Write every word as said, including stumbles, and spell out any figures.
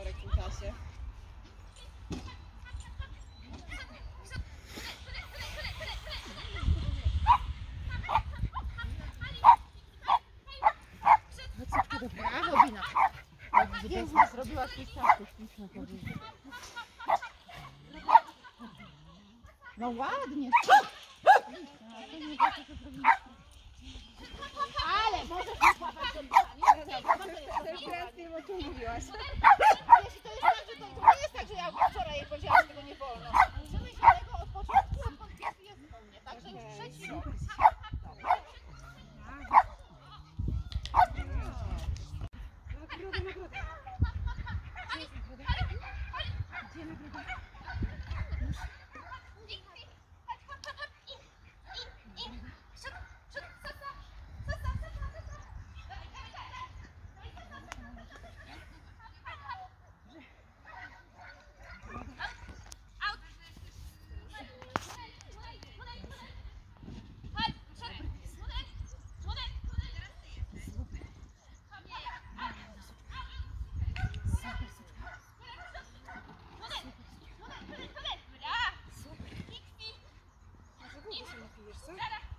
Torek w tym czasie. Brawo, Bina. Pięknie zrobiłaś pięknie, śliczne powiedzieć. No ładnie. Ale możesz mi złapać ten Bo tu mówiłaś. Jeśli to jest tak, że to, to nie jest tak, że ja wczoraj jej powiedziałam, że tego nie wolno. Uczymy się tego od początku, odkąd pies jest u mnie. Także już trzeci rok. Nagroda, nagroda. Gdzie nagroda? Napijesz, co?